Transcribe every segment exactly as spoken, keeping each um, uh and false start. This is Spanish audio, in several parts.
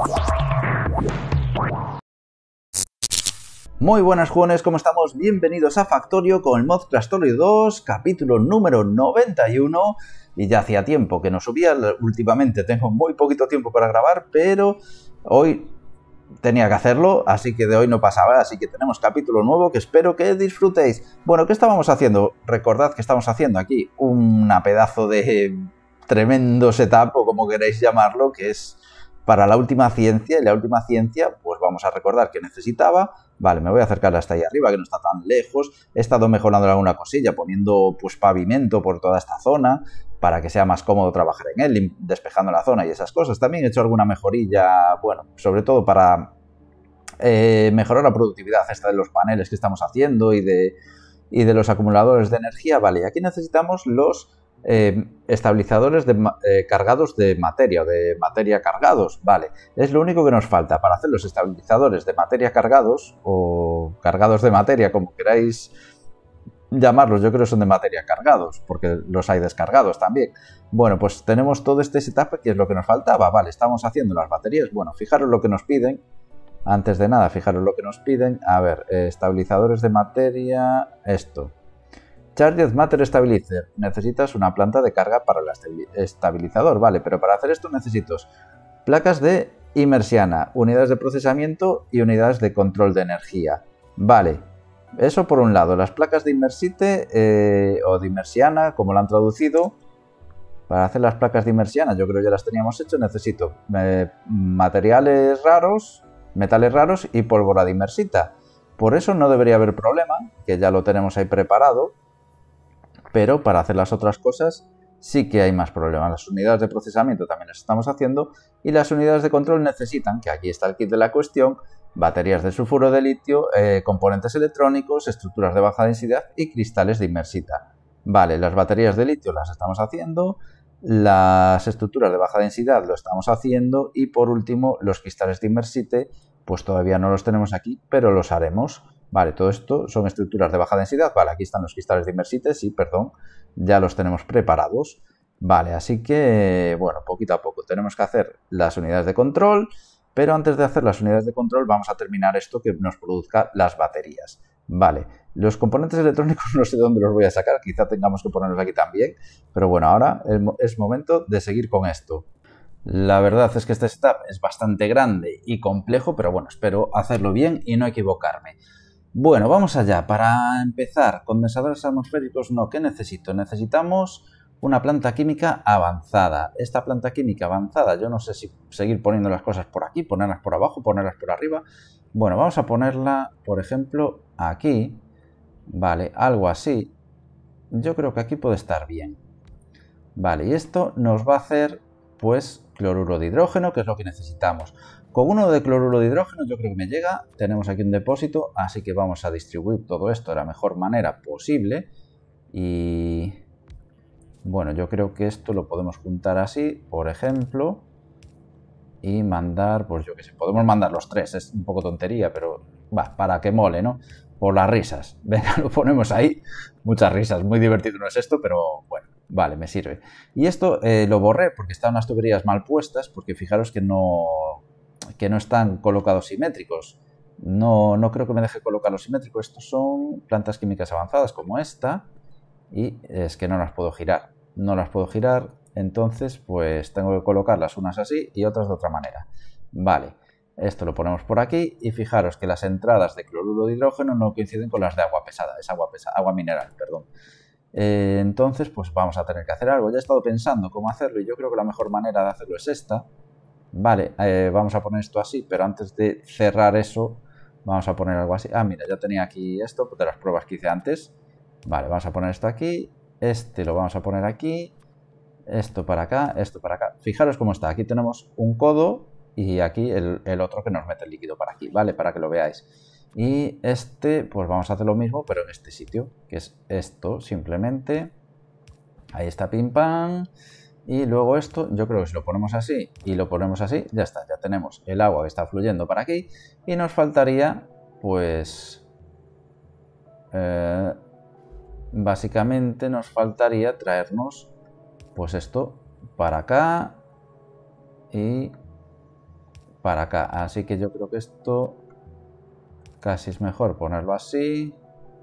Muy buenas jugones, ¿cómo estamos? Bienvenidos a Factorio con el mod Crastorio dos, capítulo número noventa y uno. Y ya hacía tiempo que no subía, últimamente tengo muy poquito tiempo para grabar, pero hoy tenía que hacerlo, así que de hoy no pasaba, así que tenemos capítulo nuevo que espero que disfrutéis. Bueno, ¿qué estábamos haciendo? Recordad que estamos haciendo aquí una pedazo de tremendo setup, o como queréis llamarlo, que es para la última ciencia, y la última ciencia, pues vamos a recordar que necesitaba. Vale, me voy a acercar hasta ahí arriba, que no está tan lejos. He estado mejorando alguna cosilla, poniendo pues pavimento por toda esta zona, para que sea más cómodo trabajar en él, despejando la zona y esas cosas. También he hecho alguna mejorilla, bueno, sobre todo para eh, mejorar la productividad esta de los paneles que estamos haciendo y de, y de los acumuladores de energía. Vale, y aquí necesitamos los Eh, estabilizadores de, eh, cargados de materia o de materia cargados. Vale, es lo único que nos falta para hacer los estabilizadores de materia cargados o cargados de materia, como queráis llamarlos. Yo creo que son de materia cargados porque los hay descargados también. Bueno, pues tenemos todo este setup que es lo que nos faltaba. Vale, estamos haciendo las baterías. Bueno, fijaros lo que nos piden. Antes de nada, fijaros lo que nos piden. A ver, eh, estabilizadores de materia, esto. Charged Matter Stabilizer. Necesitas una planta de carga para el estabilizador, vale, pero para hacer esto necesito placas de Immersiana, unidades de procesamiento y unidades de control de energía. Vale, eso por un lado. Las placas de Immersite eh, o de Immersiana, como lo han traducido. Para hacer las placas de Immersiana, yo creo que ya las teníamos hecho. Necesito eh, materiales raros, metales raros y pólvora de Immersita. Por eso no debería haber problema, que ya lo tenemos ahí preparado. Pero para hacer las otras cosas sí que hay más problemas. Las unidades de procesamiento también las estamos haciendo y las unidades de control necesitan, que aquí está el kit de la cuestión, baterías de sulfuro de litio, eh, componentes electrónicos, estructuras de baja densidad y cristales de inmersita. Vale, las baterías de litio las estamos haciendo, las estructuras de baja densidad lo estamos haciendo y por último los cristales de inmersite pues todavía no los tenemos aquí, pero los haremos. Vale, todo esto son estructuras de baja densidad. Vale, aquí están los cristales de inmersite, sí, perdón, ya los tenemos preparados. Vale, así que, bueno, poquito a poco tenemos que hacer las unidades de control, pero antes de hacer las unidades de control vamos a terminar esto que nos produzca las baterías. Vale, los componentes electrónicos no sé de dónde los voy a sacar, quizá tengamos que ponerlos aquí también, pero bueno, ahora es momento de seguir con esto. La verdad es que este setup es bastante grande y complejo, pero bueno, espero hacerlo bien y no equivocarme. Bueno, vamos allá. Para empezar, condensadores atmosféricos, no. ¿Qué necesito? Necesitamos una planta química avanzada. Esta planta química avanzada, yo no sé si seguir poniendo las cosas por aquí, ponerlas por abajo, ponerlas por arriba. Bueno, vamos a ponerla, por ejemplo, aquí. Vale, algo así. Yo creo que aquí puede estar bien. Vale, y esto nos va a hacer, pues, cloruro de hidrógeno, que es lo que necesitamos. Con uno de cloruro de hidrógeno yo creo que me llega. Tenemos aquí un depósito, así que vamos a distribuir todo esto de la mejor manera posible. Y bueno, yo creo que esto lo podemos juntar así, por ejemplo, y mandar, pues yo qué sé, podemos mandar los tres. Es un poco tontería, pero va, para que mole, ¿no? Por las risas. Venga, lo ponemos ahí. Muchas risas, muy divertido no es esto, pero bueno. Vale, me sirve. Y esto eh, lo borré porque están unas tuberías mal puestas, porque fijaros que no... que no están colocados simétricos. No, no creo que me deje colocarlos simétricos. Estos son plantas químicas avanzadas como esta y es que no las puedo girar. No las puedo girar, entonces pues tengo que colocarlas unas así y otras de otra manera. Vale, esto lo ponemos por aquí y fijaros que las entradas de cloruro de hidrógeno no coinciden con las de agua pesada. Es agua pesada, agua mineral, perdón. Eh, entonces pues vamos a tener que hacer algo. Ya he estado pensando cómo hacerlo y yo creo que la mejor manera de hacerlo es esta. Vale, eh, vamos a poner esto así, pero antes de cerrar eso, vamos a poner algo así. Ah, mira, ya tenía aquí esto de las pruebas que hice antes. Vale, vamos a poner esto aquí. Este lo vamos a poner aquí. Esto para acá, esto para acá. Fijaros cómo está. Aquí tenemos un codo y aquí el, el otro que nos mete el líquido para aquí, ¿vale? Para que lo veáis. Y este, pues vamos a hacer lo mismo, pero en este sitio, que es esto, simplemente. Ahí está, pim pam. Y luego esto, yo creo que si lo ponemos así y lo ponemos así, ya está, ya tenemos el agua que está fluyendo para aquí y nos faltaría, pues, eh, básicamente nos faltaría traernos, pues esto para acá y para acá. Así que yo creo que esto casi es mejor ponerlo así.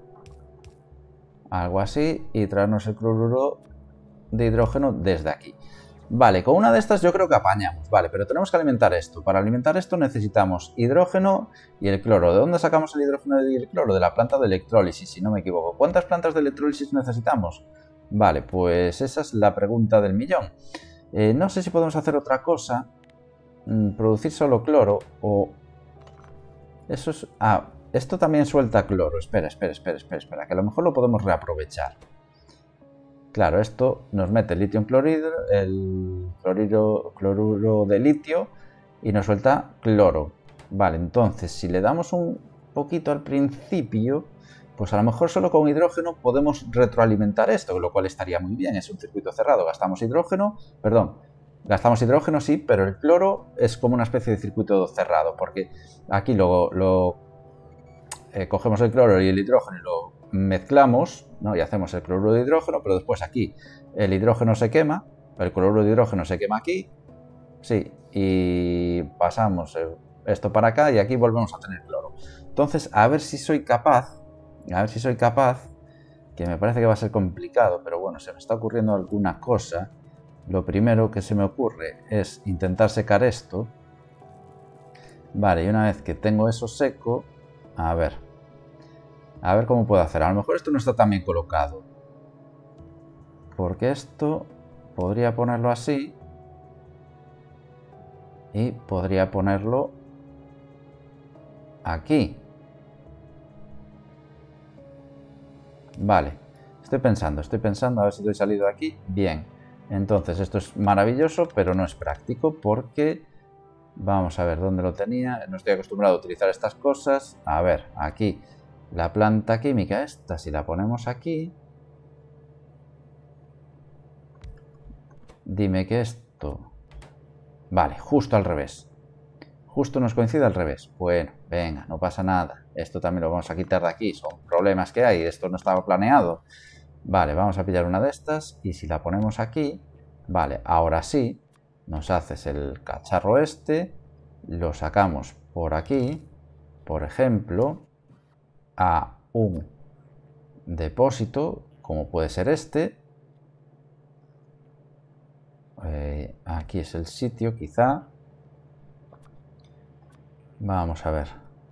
Algo así. Y traernos el cloruro de hidrógeno desde aquí. Vale, con una de estas yo creo que apañamos. Vale, pero tenemos que alimentar esto. Para alimentar esto necesitamos hidrógeno y el cloro. ¿De dónde sacamos el hidrógeno y el cloro? De la planta de electrólisis, si no me equivoco. ¿Cuántas plantas de electrólisis necesitamos? Vale, pues esa es la pregunta del millón. Eh, no sé si podemos hacer otra cosa. Mm, producir solo cloro o... Eso es... Ah, esto también suelta cloro. Espera, espera, espera, espera, espera. Que a lo mejor lo podemos reaprovechar. Claro, esto nos mete el litio en clorhidro, el cloruro, cloruro de litio y nos suelta cloro. Vale, entonces si le damos un poquito al principio, pues a lo mejor solo con hidrógeno podemos retroalimentar esto, lo cual estaría muy bien. Es un circuito cerrado, gastamos hidrógeno, perdón, gastamos hidrógeno sí, pero el cloro es como una especie de circuito cerrado, porque aquí lo, lo eh, cogemos el cloro y el hidrógeno y lo mezclamos, ¿no? Y hacemos el cloruro de hidrógeno, pero después aquí el hidrógeno se quema, el cloruro de hidrógeno se quema aquí, sí, y pasamos esto para acá y aquí volvemos a tener cloro. Entonces, a ver si soy capaz, a ver si soy capaz, que me parece que va a ser complicado, pero bueno, se me está ocurriendo alguna cosa. Lo primero que se me ocurre es intentar secar esto. Vale, y una vez que tengo eso seco, a ver... A ver cómo puedo hacer. A lo mejor esto no está tan bien colocado. Porque esto podría ponerlo así. Y podría ponerlo aquí. Vale. Estoy pensando, estoy pensando a ver si estoy salido de aquí. Bien. Entonces esto es maravilloso, pero no es práctico porque... Vamos a ver dónde lo tenía. No estoy acostumbrado a utilizar estas cosas. A ver, aquí... La planta química esta, si la ponemos aquí, dime que esto... Vale, justo al revés. Justo nos coincide al revés. Bueno, venga, no pasa nada. Esto también lo vamos a quitar de aquí. Son problemas que hay. Esto no estaba planeado. Vale, vamos a pillar una de estas. Y si la ponemos aquí... Vale, ahora sí. Nos haces el cacharro este. Lo sacamos por aquí. Por ejemplo... a un depósito, como puede ser este. Eh, aquí es el sitio, quizá. Vamos a ver.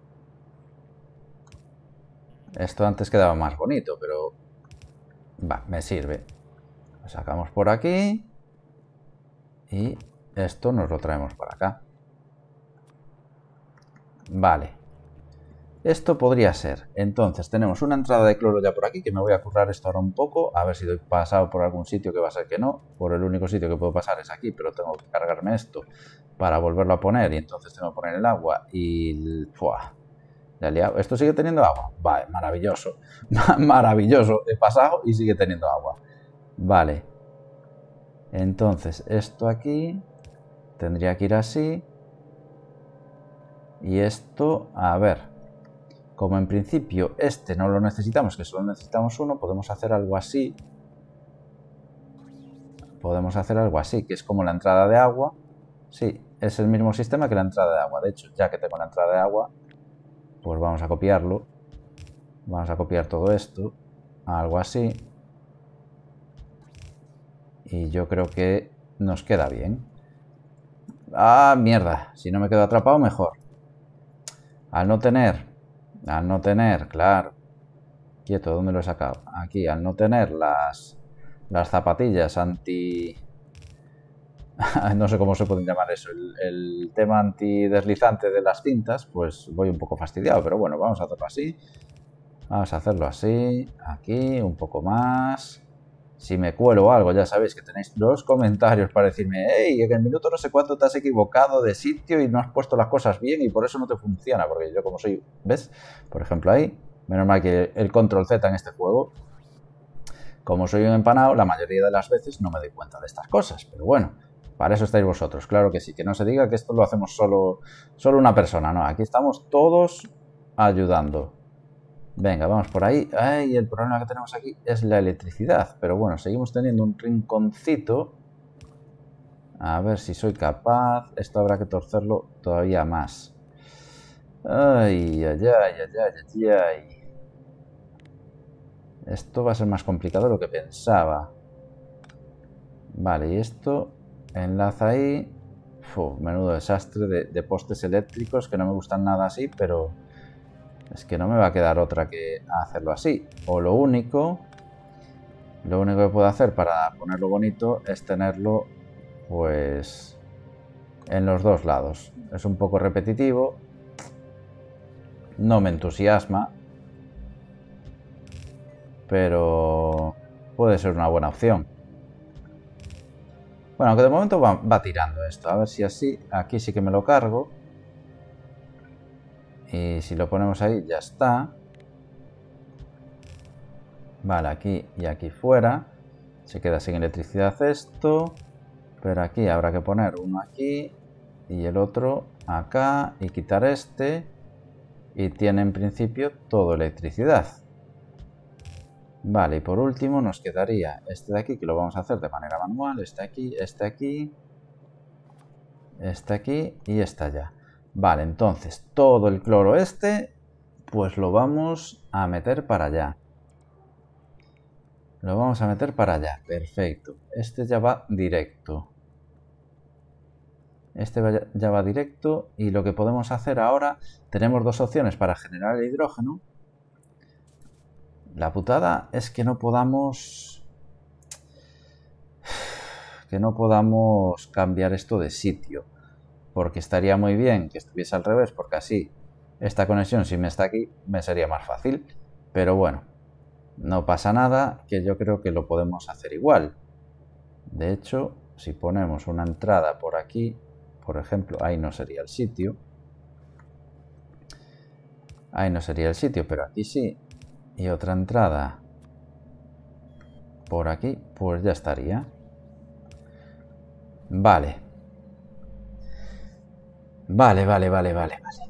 Esto antes quedaba más bonito, pero... Va, me sirve. Lo sacamos por aquí. Y esto nos lo traemos para acá. Vale. Esto podría ser. Entonces tenemos una entrada de cloro ya por aquí, que me voy a currar esto ahora un poco, a ver si doy pasado por algún sitio, que va a ser que no. Por el único sitio que puedo pasar es aquí, pero tengo que cargarme esto para volverlo a poner y entonces tengo que poner el agua y... ¡Fua! Ya he liado. ¿Esto sigue teniendo agua? Vale, maravilloso. Maravilloso. He pasado y sigue teniendo agua. Vale. Entonces esto aquí tendría que ir así. Y esto, a ver... Como en principio este no lo necesitamos, que solo necesitamos uno, podemos hacer algo así. Podemos hacer algo así, que es como la entrada de agua. Sí, es el mismo sistema que la entrada de agua. De hecho, ya que tengo la entrada de agua, pues vamos a copiarlo. Vamos a copiar todo esto. Algo así. Y yo creo que nos queda bien. ¡Ah, mierda! Si no me quedo atrapado, mejor. Al no tener... Al no tener, claro. Quieto, ¿dónde lo he sacado? Aquí, al no tener las, las zapatillas anti... no sé cómo se puede llamar eso. El, el tema antideslizante de las cintas, pues voy un poco fastidiado. Pero bueno, vamos a hacerlo así. Vamos a hacerlo así. Aquí, un poco más. Si me cuelo algo, ya sabéis que tenéis los comentarios para decirme, hey, en el minuto no sé cuánto te has equivocado de sitio y no has puesto las cosas bien y por eso no te funciona. Porque yo como soy, ¿ves? Por ejemplo ahí, menos mal que el control Z en este juego, como soy un empanado, la mayoría de las veces no me doy cuenta de estas cosas. Pero bueno, para eso estáis vosotros, claro que sí. Que no se diga que esto lo hacemos solo, solo una persona, no. Aquí estamos todos ayudando. Venga, vamos por ahí. Ay, el problema que tenemos aquí es la electricidad. Pero bueno, seguimos teniendo un rinconcito. A ver si soy capaz. Esto habrá que torcerlo todavía más. Ay, ay, ay, ay, ay, ay, ay. Esto va a ser más complicado de lo que pensaba. Vale, y esto enlaza ahí. Uf, menudo desastre de, de postes eléctricos que no me gustan nada así, pero es que no me va a quedar otra que hacerlo así. O lo único, lo único que puedo hacer para ponerlo bonito es tenerlo, pues, en los dos lados. Es un poco repetitivo, no me entusiasma, pero puede ser una buena opción. Bueno, aunque de momento va, va tirando esto. A ver si así, aquí sí que me lo cargo. Y si lo ponemos ahí, ya está. Vale, aquí y aquí fuera. Se queda sin electricidad esto. Pero aquí habrá que poner uno aquí y el otro acá y quitar este. Y tiene en principio todo electricidad. Vale, y por último nos quedaría este de aquí, que lo vamos a hacer de manera manual. Este aquí, este aquí, este aquí y este allá. Vale, entonces todo el cloro este, pues lo vamos a meter para allá. Lo vamos a meter para allá, perfecto. Este ya va directo. Este ya va directo y lo que podemos hacer ahora, tenemos dos opciones para generar el hidrógeno. La putada es que no podamos... que no podamos cambiar esto de sitio. Porque estaría muy bien que estuviese al revés, porque así esta conexión, si me está aquí, me sería más fácil. Pero bueno, no pasa nada, que yo creo que lo podemos hacer igual. De hecho, si ponemos una entrada por aquí, por ejemplo, ahí no sería el sitio. Ahí no sería el sitio, pero aquí sí. Y otra entrada por aquí, pues ya estaría. Vale. Vale, vale, vale, vale, vale.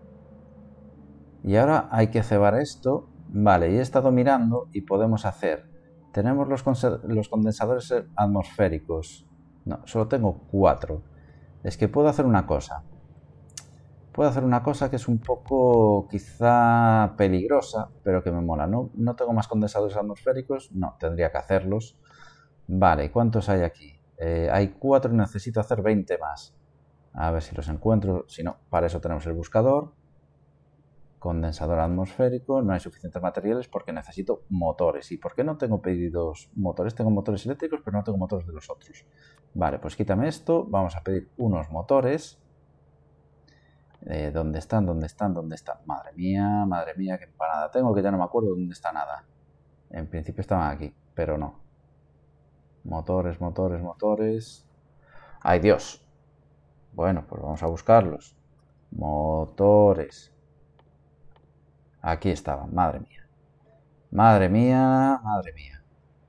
Y ahora hay que cebar esto. Vale, y he estado mirando y podemos hacer... Tenemos los, los condensadores atmosféricos. No, solo tengo cuatro. Es que puedo hacer una cosa. Puedo hacer una cosa que es un poco quizá peligrosa, pero que me mola. No, no tengo más condensadores atmosféricos. No, tendría que hacerlos. Vale, ¿cuántos hay aquí? Eh, hay cuatro y necesito hacer veinte más. A ver si los encuentro. Si no, para eso tenemos el buscador. Condensador atmosférico. No hay suficientes materiales porque necesito motores. ¿Y por qué no tengo pedidos motores? Tengo motores eléctricos, pero no tengo motores de los otros. Vale, pues quítame esto. Vamos a pedir unos motores. Eh, ¿Dónde están? ¿Dónde están? ¿Dónde están? Madre mía, madre mía, qué empanada tengo, que ya no me acuerdo dónde está nada. En principio estaban aquí, pero no. Motores, motores, motores. ¡Ay, Dios! Bueno, pues vamos a buscarlos. Motores. Aquí estaban, madre mía. Madre mía, madre mía.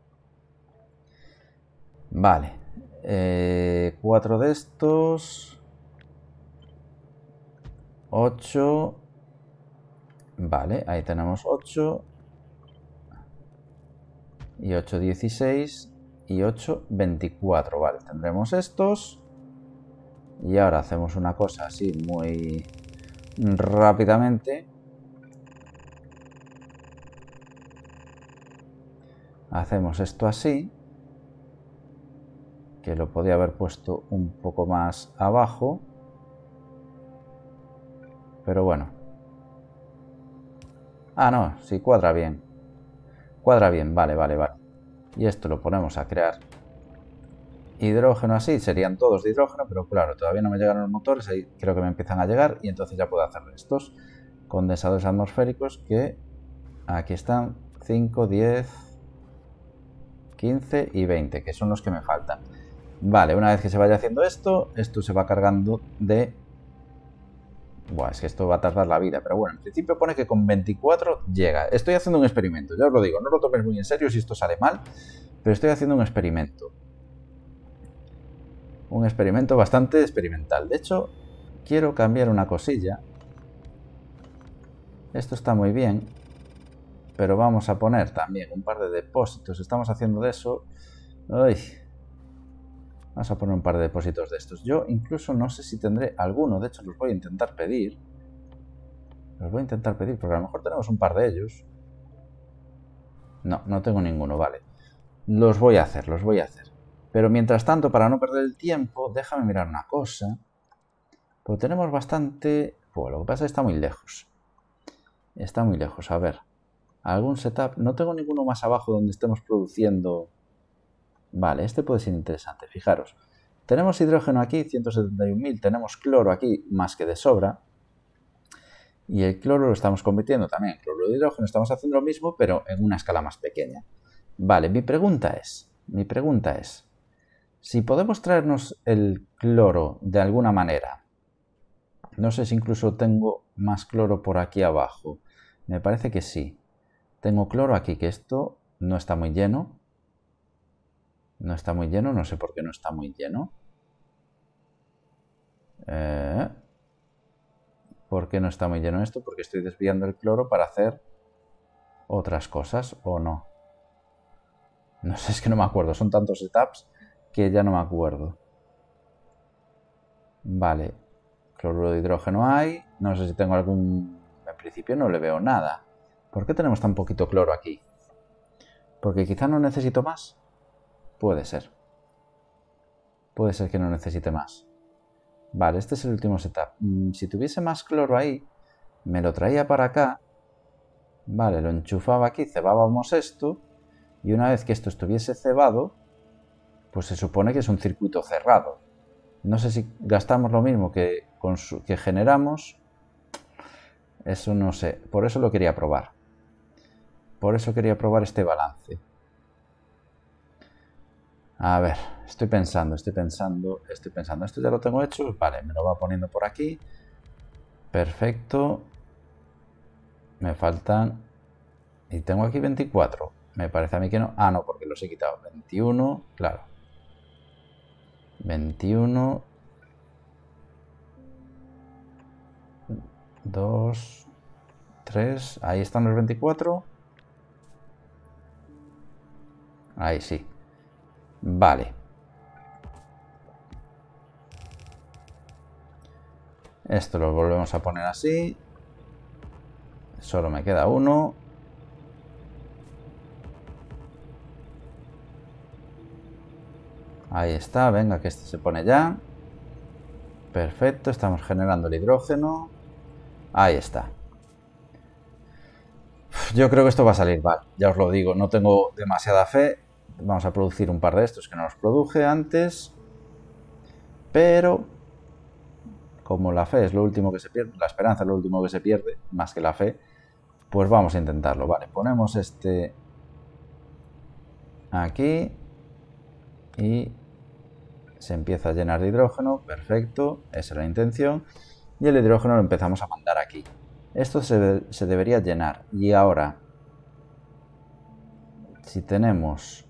Vale. Eh, cuatro de estos. ocho. Vale, ahí tenemos ocho. Y ocho, dieciséis. Y ocho, veinticuatro. Vale, tendremos estos. Y ahora hacemos una cosa así muy rápidamente. Hacemos esto así. Que lo podía haber puesto un poco más abajo. Pero bueno. Ah, no, sí, cuadra bien. Cuadra bien, vale, vale, vale. Y esto lo ponemos a crear hidrógeno así. Serían todos de hidrógeno, pero claro, todavía no me llegan los motores. Ahí creo que me empiezan a llegar y entonces ya puedo hacer estos condensadores atmosféricos que aquí están cinco, diez, quince y veinte, que son los que me faltan. Vale, una vez que se vaya haciendo esto, esto se va cargando de... Buah, es que esto va a tardar la vida, pero bueno, en principio pone que con veinticuatro llega. Estoy haciendo un experimento, ya os lo digo, no lo tomes muy en serio si esto sale mal, pero estoy haciendo un experimento. Un experimento bastante experimental. De hecho, quiero cambiar una cosilla. Esto está muy bien, pero vamos a poner también un par de depósitos. Estamos haciendo de eso. Uy. Vamos a poner un par de depósitos de estos. Yo incluso no sé si tendré alguno. De hecho, los voy a intentar pedir. Los voy a intentar pedir, porque a lo mejor tenemos un par de ellos. No, no tengo ninguno, vale. Los voy a hacer, los voy a hacer. Pero mientras tanto, para no perder el tiempo, déjame mirar una cosa. Pues tenemos bastante... Bueno, lo que pasa es que está muy lejos. Está muy lejos, a ver. ¿Algún setup? No tengo ninguno más abajo donde estemos produciendo... Vale, este puede ser interesante, fijaros. Tenemos hidrógeno aquí, ciento setenta y un mil. Tenemos cloro aquí, más que de sobra. Y el cloro lo estamos convirtiendo también en cloro de hidrógeno. Estamos haciendo lo mismo, pero en una escala más pequeña. Vale, mi pregunta es... Mi pregunta es... Si podemos traernos el cloro de alguna manera... No sé si incluso tengo más cloro por aquí abajo. Me parece que sí. Tengo cloro aquí, que esto no está muy lleno. No está muy lleno, no sé por qué no está muy lleno. Eh, ¿Por qué no está muy lleno esto? Porque estoy desviando el cloro para hacer otras cosas, ¿o no? No sé, es que no me acuerdo. Son tantos setups que ya no me acuerdo. Vale. Cloruro de hidrógeno hay. No sé si tengo algún... En principio no le veo nada. ¿Por qué tenemos tan poquito cloro aquí? ¿Porque quizá no necesito más? Puede ser. Puede ser que no necesite más. Vale, este es el último setup. Si tuviese más cloro ahí, me lo traía para acá. Vale, lo enchufaba aquí, cebábamos esto. Y una vez que esto estuviese cebado, pues se supone que es un circuito cerrado. No sé si gastamos lo mismo que, que generamos. Eso no sé. Por eso lo quería probar. Por eso quería probar este balance. A ver, estoy pensando, estoy pensando, estoy pensando. Esto ya lo tengo hecho. Vale, me lo va poniendo por aquí. Perfecto. Me faltan... Y tengo aquí veinticuatro. Me parece a mí que no. Ah, no, porque los he quitado. veintiuno, claro. veintiuno. dos. tres. Ahí están los veinticuatro. Ahí sí. Vale. Esto lo volvemos a poner así. Solo me queda uno. Ahí está, venga, que este se pone ya. Perfecto, estamos generando el hidrógeno. Ahí está. Yo creo que esto va a salir mal, ya os lo digo, no tengo demasiada fe. Vamos a producir un par de estos que no los produje antes. Pero, como la fe es lo último que se pierde, la esperanza es lo último que se pierde, más que la fe, pues vamos a intentarlo. Vale, ponemos este aquí y se empieza a llenar de hidrógeno. Perfecto, esa es la intención. Y el hidrógeno lo empezamos a mandar aquí. Esto se, se debería llenar. Y ahora, si tenemos...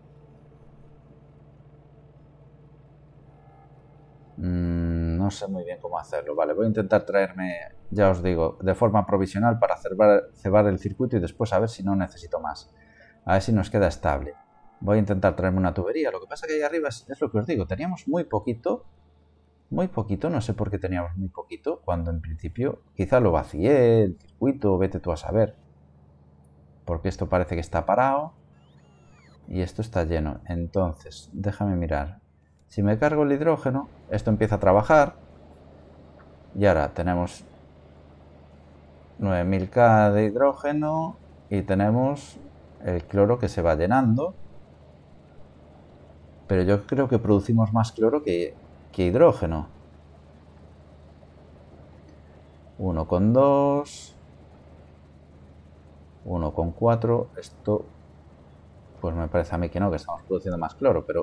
Mmm, no sé muy bien cómo hacerlo. Vale, voy a intentar traerme, ya os digo, de forma provisional para cebar, cebar el circuito y después a ver si no necesito más. A ver si nos queda estable. Voy a intentar traerme una tubería. Lo que pasa que ahí arriba es, es lo que os digo. Teníamos muy poquito. Muy poquito. No sé por qué teníamos muy poquito. Cuando en principio quizá lo vacié el circuito. Vete tú a saber. Porque esto parece que está parado. Y esto está lleno. Entonces, déjame mirar. Si me cargo el hidrógeno, esto empieza a trabajar. Y ahora tenemos nueve mil K de hidrógeno. Y tenemos el cloro que se va llenando. Pero yo creo que producimos más cloro que, que hidrógeno. uno con dos. uno con cuatro. Esto, pues me parece a mí que no, que estamos produciendo más cloro, pero...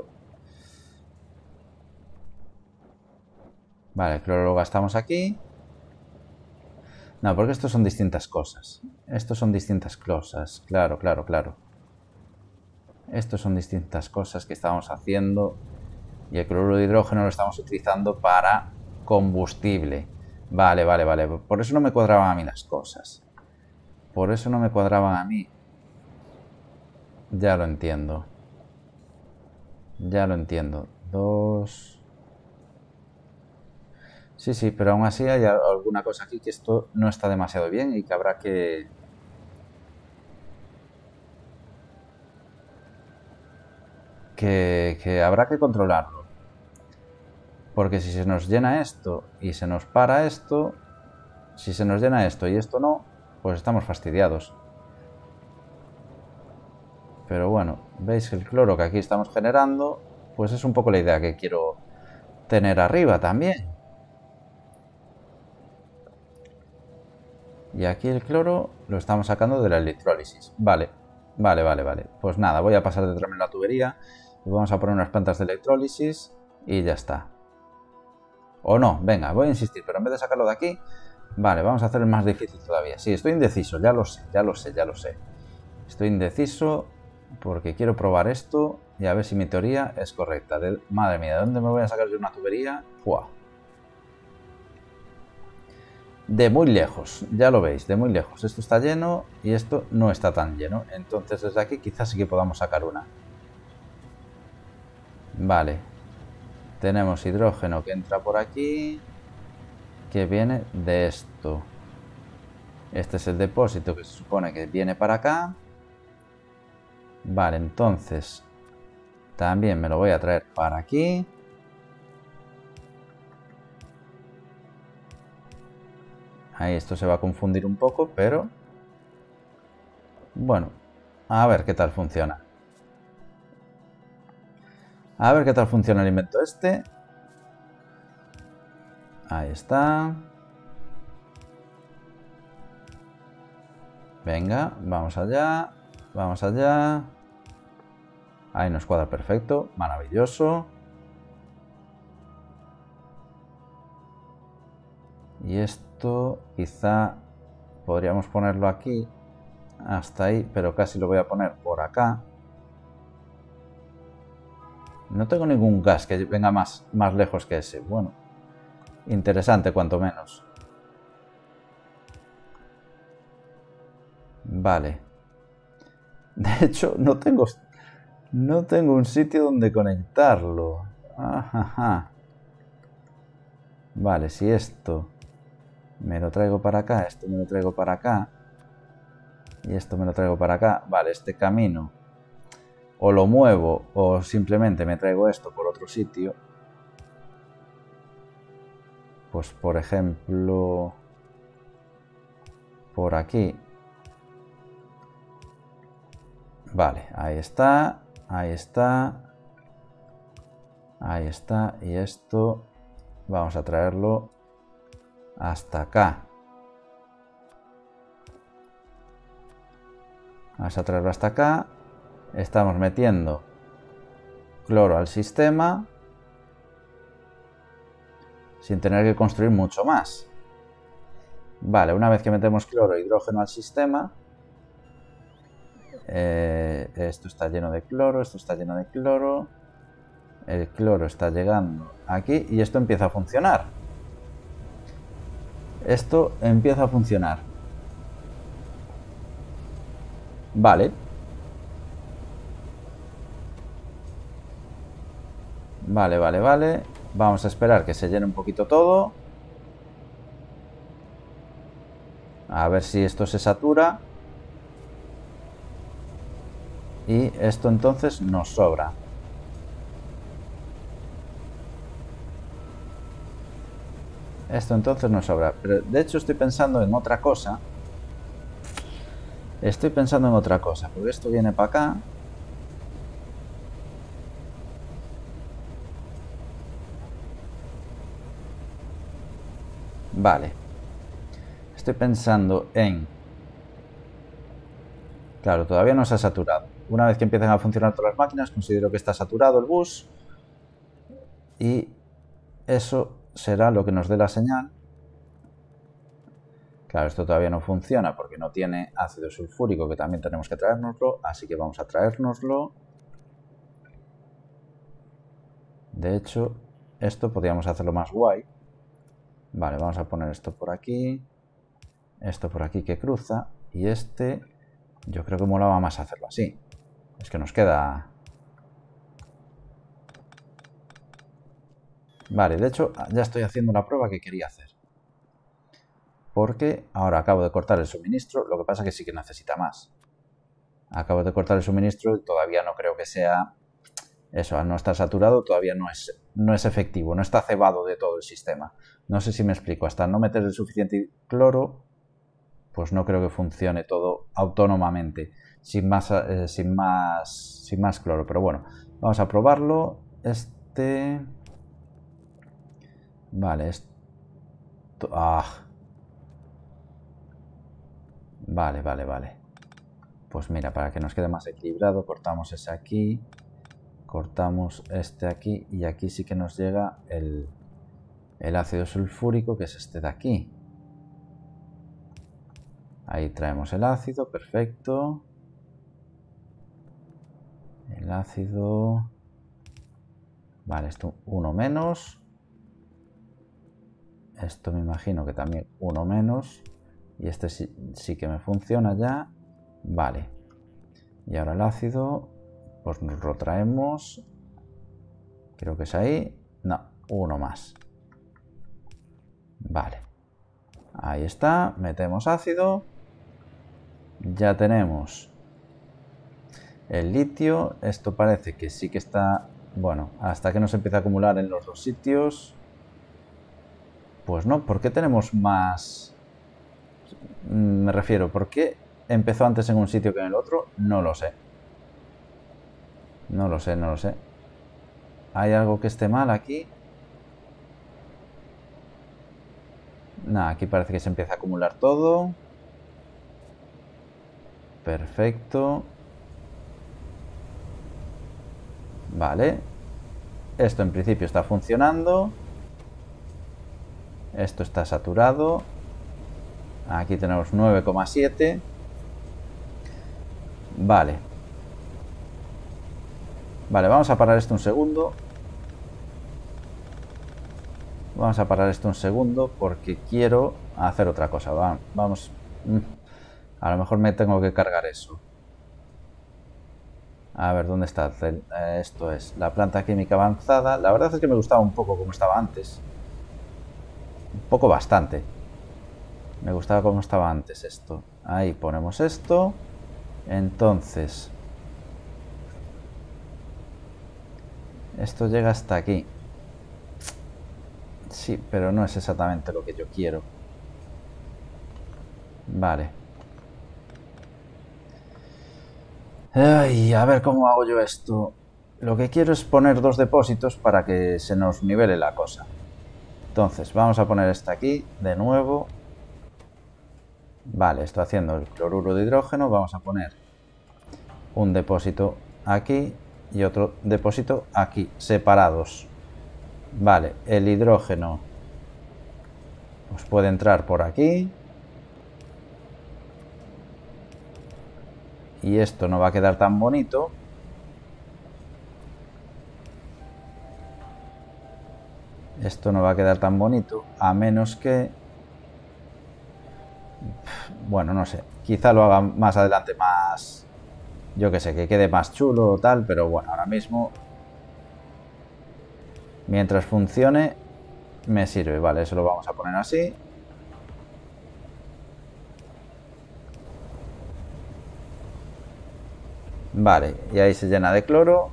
Vale, el cloro lo gastamos aquí. No, porque estos son distintas cosas. Estos son distintas cosas. Claro, claro, claro. Estos son distintas cosas que estamos haciendo. Y el cloruro de hidrógeno lo estamos utilizando para combustible. Vale, vale, vale. Por eso no me cuadraban a mí las cosas. Por eso no me cuadraban a mí. Ya lo entiendo. Ya lo entiendo. dos... Sí, sí, pero aún así hay alguna cosa aquí que esto no está demasiado bien y que habrá que... Que, que habrá que controlarlo. Porque si se nos llena esto y se nos para esto, si se nos llena esto y esto no, pues estamos fastidiados. Pero bueno, veis que el cloro que aquí estamos generando, pues es un poco la idea que quiero tener arriba también. Y aquí el cloro lo estamos sacando de la electrólisis. Vale, vale, vale, vale. Pues nada, voy a pasar de traerme la tubería y vamos a poner unas plantas de electrólisis y ya está. O no, venga, voy a insistir, pero en vez de sacarlo de aquí, vale, vamos a hacer el más difícil todavía. Sí, estoy indeciso, ya lo sé, ya lo sé, ya lo sé. Estoy indeciso porque quiero probar esto y a ver si mi teoría es correcta. De... Madre mía, ¿de dónde me voy a sacar yo una tubería? ¡Fua! De muy lejos, ya lo veis, de muy lejos. Esto está lleno y esto no está tan lleno. Entonces desde aquí quizás sí que podamos sacar una. Vale. Tenemos hidrógeno que entra por aquí, que viene de esto. Este es el depósito que se supone que viene para acá. Vale, entonces también me lo voy a traer para aquí. Ahí esto se va a confundir un poco, pero... Bueno, a ver qué tal funciona. A ver qué tal funciona el invento este. Ahí está. Venga, vamos allá. Vamos allá. Ahí nos cuadra perfecto. Maravilloso. Y esto quizá podríamos ponerlo aquí. Hasta ahí, pero casi lo voy a poner por acá. No tengo ningún gas que venga más, más lejos que ese. Bueno, interesante cuanto menos. Vale. De hecho, no tengo, no tengo un sitio donde conectarlo. Ajá. Vale, si esto me lo traigo para acá, esto me lo traigo para acá y esto me lo traigo para acá. Vale, este camino o lo muevo o simplemente me traigo esto por otro sitio. Pues por ejemplo por aquí. Vale, ahí está, ahí está, ahí está y esto vamos a traerlo hasta acá. Vamos a traerlo hasta acá. Estamos metiendo cloro al sistema sin tener que construir mucho más. Vale, una vez que metemos cloro e hidrógeno al sistema, eh, esto está lleno de cloro, esto está lleno de cloro, el cloro está llegando aquí y esto empieza a funcionar. Esto empieza a funcionar. Vale. Vale, vale, vale. Vamos a esperar que se llene un poquito todo. A ver si esto se satura. Y esto entonces nos sobra. Esto entonces nos sobra. Pero de hecho estoy pensando en otra cosa. Estoy pensando en otra cosa. Porque esto viene para acá. Vale. Estoy pensando en... Claro, todavía no se ha saturado. Una vez que empiecen a funcionar todas las máquinas, considero que está saturado el bus. Y eso será lo que nos dé la señal. Claro, esto todavía no funciona porque no tiene ácido sulfúrico, que también tenemos que traérnoslo. Así que vamos a traérnoslo. De hecho, esto podríamos hacerlo más guay. Vale, vamos a poner esto por aquí. Esto por aquí que cruza. Y este, yo creo que molaba más hacerlo así. Es que nos queda... Vale, de hecho ya estoy haciendo la prueba que quería hacer. Porque ahora acabo de cortar el suministro, lo que pasa que sí que necesita más. Acabo de cortar el suministro y todavía no creo que sea... Eso, al no estar saturado todavía no es, no es efectivo, no está cebado de todo el sistema. No sé si me explico, hasta no meter el suficiente cloro, pues no creo que funcione todo autónomamente, sin más, eh, sin más, sin más cloro. Pero bueno, vamos a probarlo. Este... Vale, esto... Ah. Vale, vale, vale. Pues mira, para que nos quede más equilibrado, cortamos ese aquí, cortamos este aquí y aquí sí que nos llega el, el ácido sulfúrico, que es este de aquí. Ahí traemos el ácido, perfecto. El ácido... Vale, esto uno menos. Esto me imagino que también uno menos. Y este sí, sí que me funciona ya. Vale. Y ahora el ácido, pues nos lo traemos. Creo que es ahí. No, uno más. Vale. Ahí está. Metemos ácido. Ya tenemos el litio. Esto parece que sí que está... Bueno, hasta que no se empiece a acumular en los dos sitios. Pues no, ¿por qué tenemos más? Me refiero, ¿por qué empezó antes en un sitio que en el otro? No lo sé. No lo sé, no lo sé. ¿Hay algo que esté mal aquí? Nada, aquí parece que se empieza a acumular todo. Perfecto. Vale. Esto en principio está funcionando. Esto está saturado. Aquí tenemos nueve coma siete. Vale. Vale, vamos a parar esto un segundo. Vamos a parar esto un segundo porque quiero hacer otra cosa. Va, vamos. A lo mejor me tengo que cargar eso. A ver, ¿dónde está? Esto es la planta química avanzada. La verdad es que me gustaba un poco como estaba antes. Un poco bastante. Me gustaba como estaba antes esto. Ahí ponemos esto. Entonces... Esto llega hasta aquí. Sí, pero no es exactamente lo que yo quiero. Vale. Ay, a ver cómo hago yo esto. Lo que quiero es poner dos depósitos para que se nos nivele la cosa. Entonces, vamos a poner este aquí de nuevo. Vale, estoy haciendo el cloruro de hidrógeno. Vamos a poner un depósito aquí y otro depósito aquí, separados. Vale, el hidrógeno pues puede entrar por aquí. Y esto no va a quedar tan bonito. Esto no va a quedar tan bonito, a menos que... Bueno, no sé. Quizá lo haga más adelante más... Yo que sé, que quede más chulo o tal, pero bueno, ahora mismo... Mientras funcione, me sirve. Vale, eso lo vamos a poner así. Vale, y ahí se llena de cloro.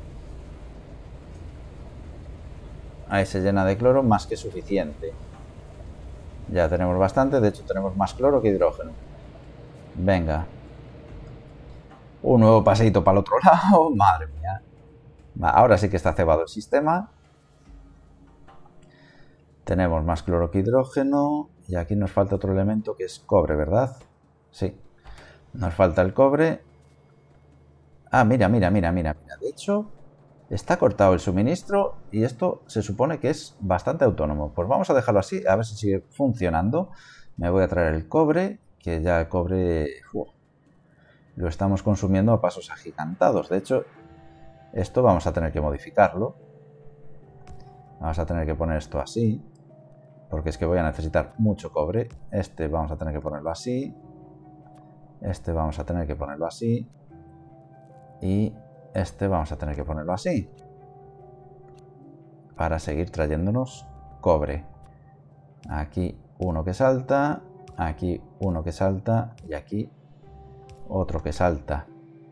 Ahí se llena de cloro, más que suficiente. Ya tenemos bastante, de hecho tenemos más cloro que hidrógeno. Venga. Un nuevo paseito para el otro lado. Madre mía. Va, ahora sí que está cebado el sistema. Tenemos más cloro que hidrógeno. Y aquí nos falta otro elemento que es cobre, ¿verdad? Sí. Nos falta el cobre. Ah, mira, mira, mira, mira, mira. De hecho, está cortado el suministro y esto se supone que es bastante autónomo. Pues vamos a dejarlo así, a ver si sigue funcionando. Me voy a traer el cobre, que ya el cobre uf, lo estamos consumiendo a pasos agigantados. De hecho, esto vamos a tener que modificarlo. Vamos a tener que poner esto así, porque es que voy a necesitar mucho cobre. Este vamos a tener que ponerlo así. Este vamos a tener que ponerlo así. Y este vamos a tener que ponerlo así. para seguir trayéndonos cobre. Aquí uno que salta, aquí uno que salta y aquí otro que salta.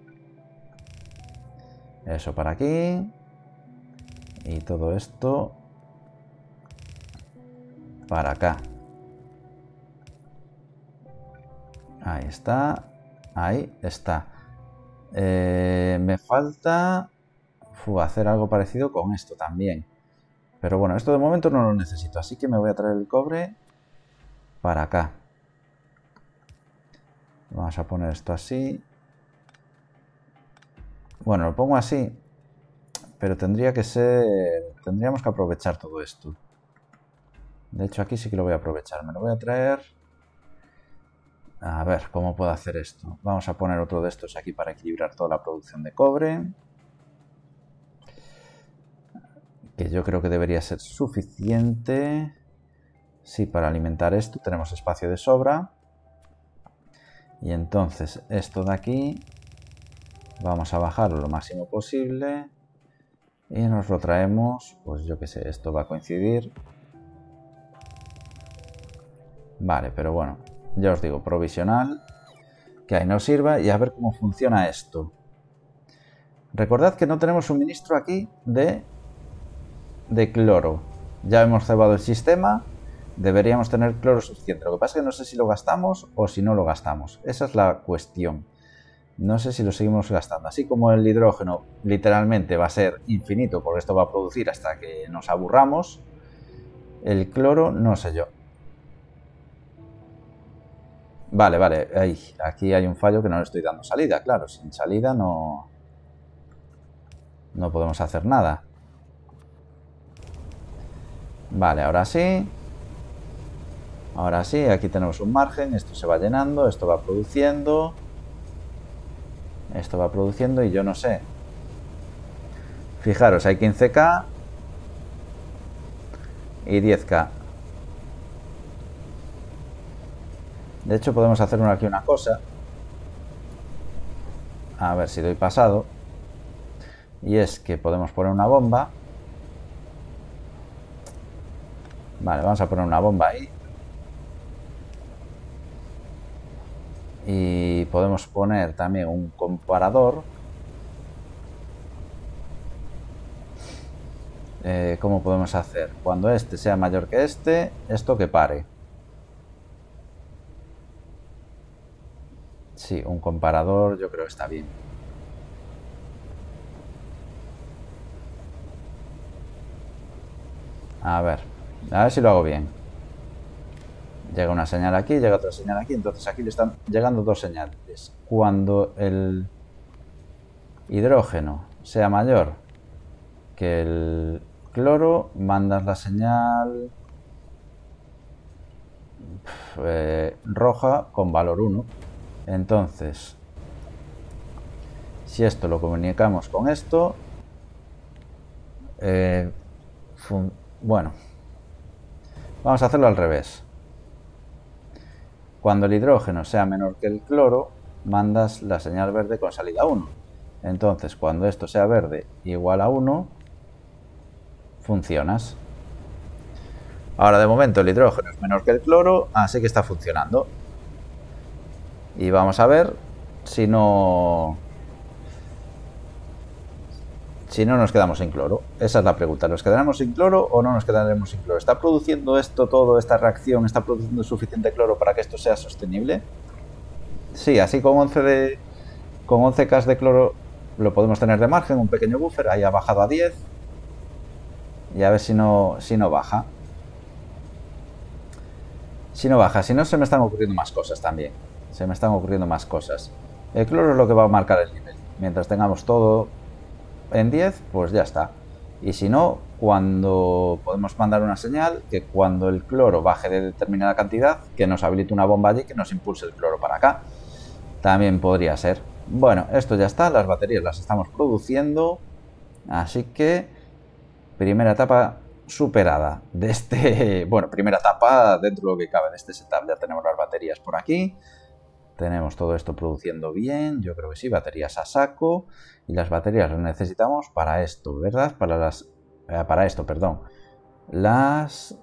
Eso para aquí. Y todo esto para acá. Ahí está. Ahí está. Eh, me falta uf, hacer algo parecido con esto también. Pero bueno, esto de momento no lo necesito. Así que me voy a traer el cobre para acá. Vamos a poner esto así. Bueno, lo pongo así. Pero tendría que ser... Tendríamos que aprovechar todo esto. De hecho, aquí sí que lo voy a aprovechar. Me lo voy a traer... A ver, ¿cómo puedo hacer esto? Vamos a poner otro de estos aquí para equilibrar toda la producción de cobre. Que yo creo que debería ser suficiente. Sí, para alimentar esto tenemos espacio de sobra. Y entonces esto de aquí vamos a bajarlo lo máximo posible. Y nos lo traemos, pues yo qué sé, esto va a coincidir. Vale, pero bueno, ya os digo, provisional. Que ahí nos sirva y a ver cómo funciona esto. Recordad que no tenemos suministro aquí de, de cloro. Ya hemos cebado el sistema. Deberíamos tener cloro suficiente. Lo que pasa es que no sé si lo gastamos o si no lo gastamos. Esa es la cuestión. No sé si lo seguimos gastando. Así como el hidrógeno literalmente va a ser infinito, porque esto va a producir hasta que nos aburramos. El cloro, no sé yo. Vale, vale. Ahí, aquí hay un fallo que no le estoy dando salida. Claro, sin salida no... No podemos hacer nada. Vale, ahora sí. Ahora sí, aquí tenemos un margen. Esto se va llenando, esto va produciendo. Esto va produciendo y yo no sé. Fijaros, hay quince K y diez K. De hecho, podemos hacer aquí una cosa. A ver si doy pasado. Y es que podemos poner una bomba. Vale, vamos a poner una bomba ahí. Y podemos poner también un comparador. Eh, ¿Cómo podemos hacer? Cuando este sea mayor que este, esto que pare. Sí, un comparador yo creo que está bien. A ver, a ver si lo hago bien. Llega una señal aquí, llega otra señal aquí. Entonces aquí le están llegando dos señales. Cuando el hidrógeno sea mayor que el cloro, mandas la señal eh, roja con valor uno. Entonces, si esto lo comunicamos con esto, eh, bueno, vamos a hacerlo al revés. Cuando el hidrógeno sea menor que el cloro, mandas la señal verde con salida uno. Entonces, cuando esto sea verde igual a uno, funcionas. Ahora, de momento, el hidrógeno es menor que el cloro, así que está funcionando. Y vamos a ver si no... Si no nos quedamos sin cloro. Esa es la pregunta. ¿Nos quedaremos sin cloro o no nos quedaremos sin cloro? ¿Está produciendo esto todo, esta reacción, está produciendo suficiente cloro para que esto sea sostenible? Sí, así con once de, con once K de cloro lo podemos tener de margen, un pequeño buffer. Ahí ha bajado a diez. Y a ver si no, si no baja. Si no baja, si no se me están ocurriendo más cosas también. Se me están ocurriendo más cosas. El cloro es lo que va a marcar el nivel. Mientras tengamos todo en diez, pues ya está. Y si no, cuando podemos mandar una señal que cuando el cloro baje de determinada cantidad, que nos habilite una bomba allí que nos impulse el cloro para acá. También podría ser. Bueno, esto ya está, las baterías las estamos produciendo. Así que primera etapa superada de este... Bueno, primera etapa dentro de lo que cabe de este setup. Ya tenemos las baterías por aquí. Tenemos todo esto produciendo bien, yo creo que sí, baterías a saco. Y las baterías las necesitamos para esto, ¿verdad? Para las eh, para esto, perdón, las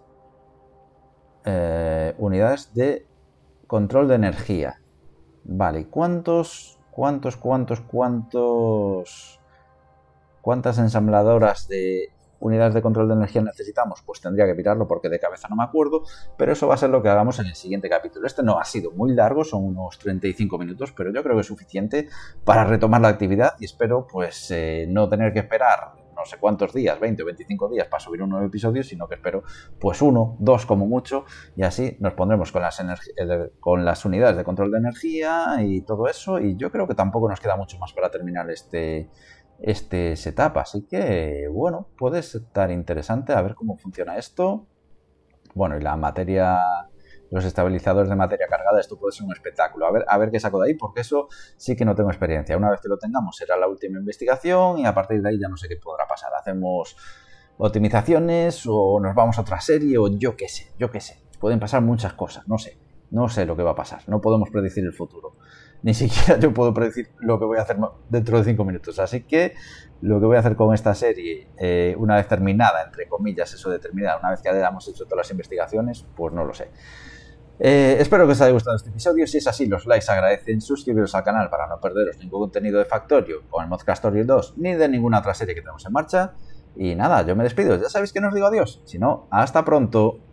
eh, unidades de control de energía. Vale, ¿cuántos, cuántos, cuántos, cuántos, cuántas ensambladoras de unidades de control de energía necesitamos? Pues tendría que mirarlo porque de cabeza no me acuerdo, pero eso va a ser lo que hagamos en el siguiente capítulo. Este no ha sido muy largo, son unos treinta y cinco minutos, pero yo creo que es suficiente para retomar la actividad y espero pues eh, no tener que esperar no sé cuántos días, veinte o veinticinco días para subir un nuevo episodio, sino que espero pues uno, dos como mucho, y así nos pondremos con las, con las unidades de control de energía y todo eso, y yo creo que tampoco nos queda mucho más para terminar este este setup, así que bueno, puede estar interesante a ver cómo funciona esto. Bueno, y la materia, los estabilizadores de materia cargada, esto puede ser un espectáculo, a ver, a ver qué saco de ahí, porque eso sí que no tengo experiencia. Una vez que lo tengamos será la última investigación y a partir de ahí ya no sé qué podrá pasar. Hacemos optimizaciones o nos vamos a otra serie o yo qué sé, yo qué sé, pueden pasar muchas cosas, no sé. No sé lo que va a pasar, no podemos predecir el futuro. Ni siquiera yo puedo predecir lo que voy a hacer dentro de cinco minutos. Así que lo que voy a hacer con esta serie, eh, una vez terminada, entre comillas, eso de terminada, una vez que hayamos hecho todas las investigaciones, pues no lo sé. Eh, espero que os haya gustado este episodio. Si es así, los likes se agradecen. Suscribiros al canal para no perderos ningún contenido de Factorio o el Modcastorial dos, ni de ninguna otra serie que tenemos en marcha. Y nada, yo me despido. Ya sabéis que no os digo adiós, sino hasta pronto.